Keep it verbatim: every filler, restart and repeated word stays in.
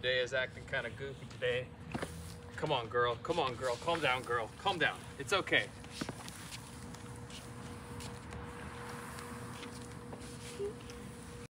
today is acting kind of goofy today. Come on, girl. Come on, girl. Calm down, girl. Calm down. It's okay.